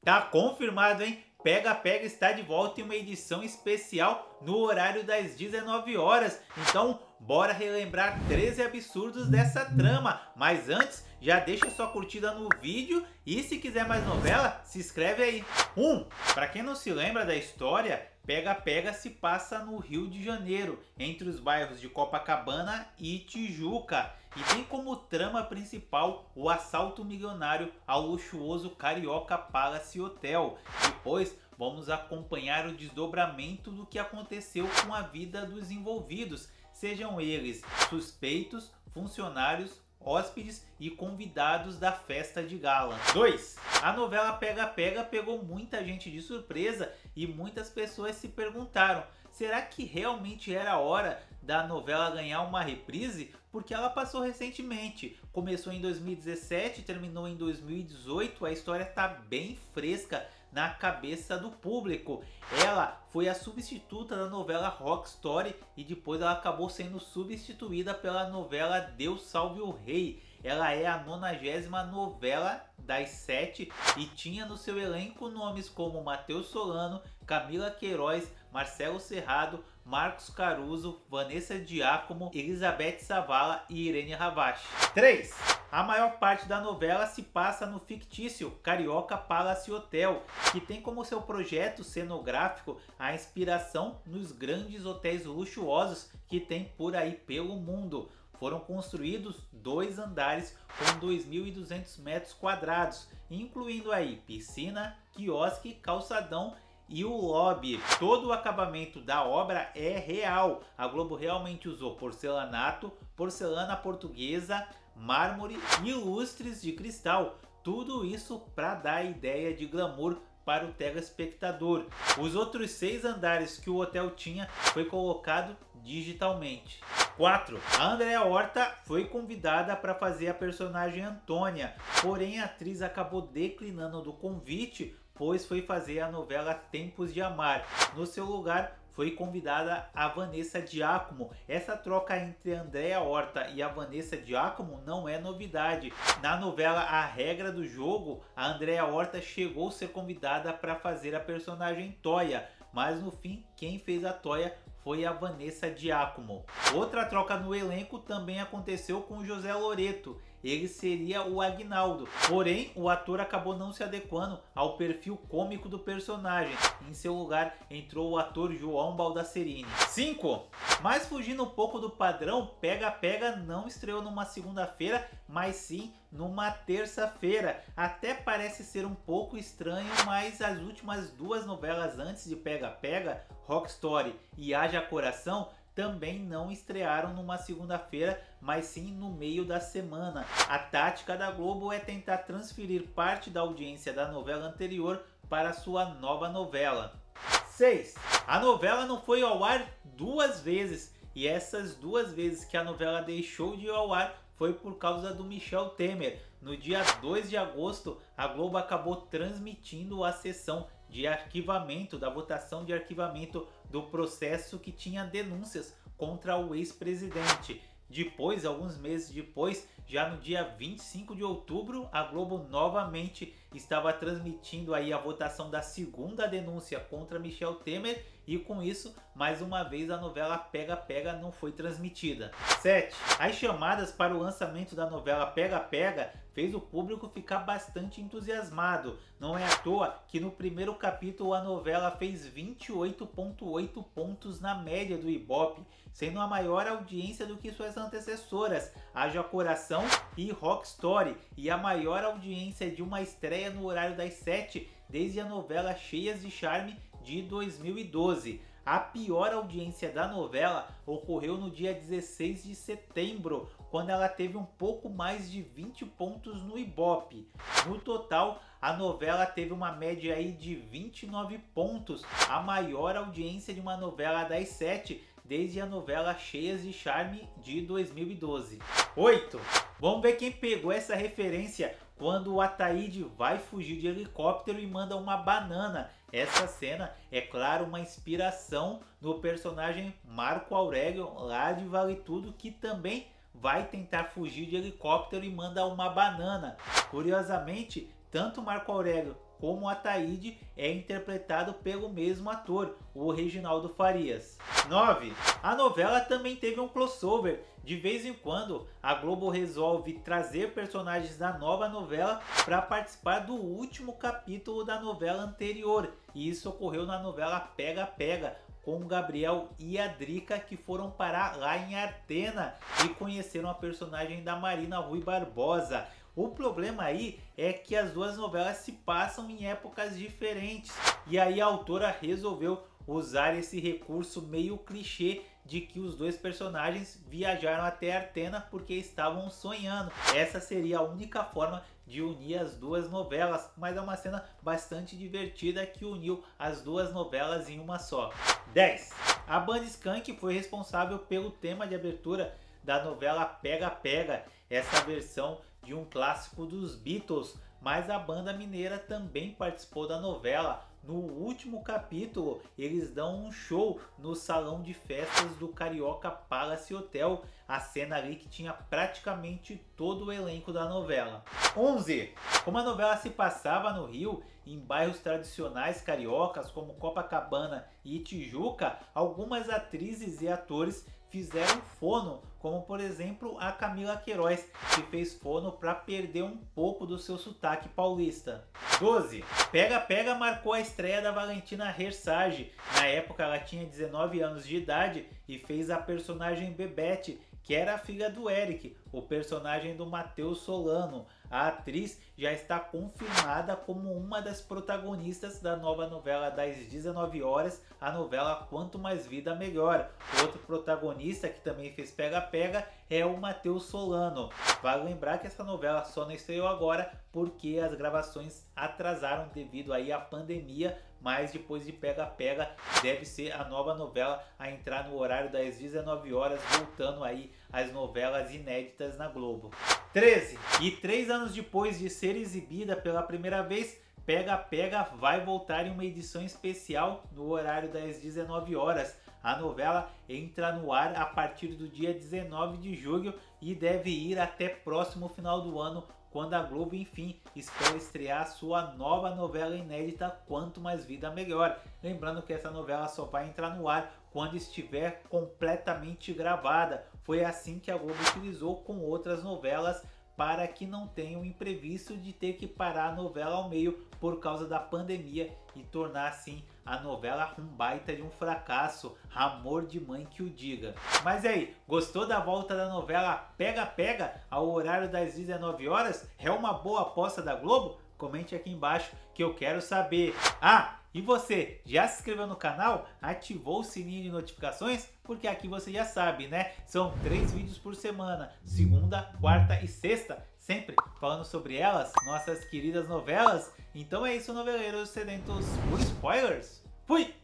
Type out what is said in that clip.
Tá confirmado, hein? Pega Pega está de volta em uma edição especial no horário das 19 horas. Então, bora relembrar 13 absurdos dessa trama. Mas antes, já deixa sua curtida no vídeo e se quiser mais novela, se inscreve aí. Para quem não se lembra da história, Pega Pega se passa no Rio de Janeiro, entre os bairros de Copacabana e Tijuca, e tem como trama principal o assalto milionário ao luxuoso Carioca Palace Hotel. Depois vamos acompanhar o desdobramento do que aconteceu com a vida dos envolvidos, sejam eles suspeitos, funcionários, hóspedes e convidados da festa de gala. 2. A novela Pega Pega pegou muita gente de surpresa e muitas pessoas se perguntaram: será que realmente era hora da novela ganhar uma reprise? Porque ela passou recentemente, começou em 2017, terminou em 2018, a história está bem fresca na cabeça do público. Ela foi a substituta da novela Rock Story e depois ela acabou sendo substituída pela novela Deus Salve o Rei. Ela é a 90ª novela das 7 e tinha no seu elenco nomes como Matheus Solano, Camila Queiroz, Marcelo Serrado, Marcos Caruso, Vanessa Giacomo, Elizabeth Savala e Irene Ravache. 3. A maior parte da novela se passa no fictício Carioca Palace Hotel, que tem como seu projeto cenográfico a inspiração nos grandes hotéis luxuosos que tem por aí pelo mundo. Foram construídos 2 andares com 2.200 metros quadrados, incluindo aí piscina, quiosque, calçadão e o lobby. Todo o acabamento da obra é real. A Globo realmente usou porcelanato, porcelana portuguesa, mármore e lustres de cristal. Tudo isso para dar a ideia de glamour para o telespectador. Os outros 6 andares que o hotel tinha foi colocado digitalmente. 4. A Andréa Horta foi convidada para fazer a personagem Antônia, porém a atriz acabou declinando do convite, pois foi fazer a novela Tempos de Amar. No seu lugar foi convidada a Vanessa Giacomo. Essa troca entre a Andréa Horta e a Vanessa Giacomo não é novidade. Na novela A Regra do Jogo, a Andréa Horta chegou a ser convidada para fazer a personagem Toia, mas no fim quem fez a Toia foi a Vanessa Giacomo. Outra troca no elenco também aconteceu com José Loreto. Ele seria o Aguinaldo, porém o ator acabou não se adequando ao perfil cômico do personagem. Em seu lugar entrou o ator João Baldacerini. 5. Mas fugindo um pouco do padrão, Pega Pega não estreou numa segunda-feira, mas sim numa terça-feira. Até parece ser um pouco estranho, mas as últimas 2 novelas antes de Pega Pega, Rock Story e Haja Coração, também não estrearam numa segunda-feira, mas sim no meio da semana. A tática da Globo é tentar transferir parte da audiência da novela anterior para sua nova novela. 6. A novela não foi ao ar 2 vezes, e essas 2 vezes que a novela deixou de ir ao ar foi por causa do Michel Temer. No dia 2 de agosto, a Globo acabou transmitindo a sessão de arquivamento, da votação de arquivamento do processo que tinha denúncias contra o ex-presidente. Depois, alguns meses depois, já no dia 25 de outubro, a Globo novamente estava transmitindo aí a votação da segunda denúncia contra Michel Temer e com isso, mais uma vez, a novela Pega Pega não foi transmitida. 7. As chamadas para o lançamento da novela Pega Pega fez o público ficar bastante entusiasmado. Não é à toa que no primeiro capítulo a novela fez 28,8 pontos na média do Ibope, sendo a maior audiência do que suas antecessoras, Haja Coração e Rock Story, e a maior audiência de uma estreia no horário das 7 desde a novela Cheias de Charme de 2012. A pior audiência da novela ocorreu no dia 16 de setembro, quando ela teve um pouco mais de 20 pontos no Ibope. No total, a novela teve uma média aí de 29 pontos, a maior audiência de uma novela das 7 desde a novela Cheias de Charme de 2012. 8. Vamos ver quem pegou essa referência quando o Ataíde vai fugir de helicóptero e manda uma banana. Essa cena é, claro, uma inspiração no personagem Marco Aurélio, lá de Vale Tudo, que também vai tentar fugir de helicóptero e manda uma banana. Curiosamente, tanto Marco Aurélio como Ataíde é interpretado pelo mesmo ator, o Reginaldo Farias. 9. A novela também teve um crossover. De vez em quando, a Globo resolve trazer personagens da nova novela para participar do último capítulo da novela anterior. E isso ocorreu na novela Pega Pega, com o Gabriel e a Drica, que foram parar lá em Artena e conheceram a personagem da Marina Rui Barbosa. O problema aí é que as duas novelas se passam em épocas diferentes, e aí a autora resolveu usar esse recurso meio clichê de que os dois personagens viajaram até Artena porque estavam sonhando. Essa seria a única forma de unir as duas novelas, mas é uma cena bastante divertida que uniu as duas novelas em uma só. 10. A banda Skank foi responsável pelo tema de abertura da novela Pega Pega, essa versão de um clássico dos Beatles, mas a banda mineira também participou da novela. No último capítulo, eles dão um show no salão de festas do Carioca Palace Hotel, a cena ali que tinha praticamente todo o elenco da novela. 11. Como a novela se passava no Rio, em bairros tradicionais cariocas como Copacabana e Tijuca, algumas atrizes e atores fizeram fono, como por exemplo a Camila Queiroz, que fez fono para perder um pouco do seu sotaque paulista. 12. Pega Pega marcou a estreia da Valentina Hersage. Na época ela tinha 19 anos de idade e fez a personagem Bebete, que era a filha do Eric, o personagem do Matheus Solano. A atriz já está confirmada como uma das protagonistas da nova novela das 19 horas, a novela Quanto Mais Vida Melhor. Outro protagonista que também fez Pega Pega é o Matheus Solano. Vale lembrar que essa novela só não estreou agora porque as gravações atrasaram devido aí à pandemia, mas depois de Pega Pega deve ser a nova novela a entrar no horário das 19 horas, voltando aí às novelas inéditas na Globo. 13. E 3 anos depois de ser exibida pela primeira vez, Pega Pega vai voltar em uma edição especial no horário das 19 horas. A novela entra no ar a partir do dia 19 de julho e deve ir até próximo final do ano, quando a Globo, enfim, espera estrear sua nova novela inédita Quanto Mais Vida Melhor. Lembrando que essa novela só vai entrar no ar quando estiver completamente gravada. Foi assim que a Globo utilizou com outras novelas para que não tenha o imprevisto de ter que parar a novela ao meio por causa da pandemia e tornar assim a novela um baita de um fracasso, amor de mãe que o diga. Mas aí, gostou da volta da novela Pega Pega ao horário das 19 horas? É uma boa aposta da Globo? Comente aqui embaixo que eu quero saber. Ah, e você, já se inscreveu no canal? Ativou o sininho de notificações? Porque aqui você já sabe, né? São 3 vídeos por semana, segunda, quarta e sexta, sempre falando sobre elas, nossas queridas novelas. Então é isso, noveleiros sedentos por spoilers. Fui!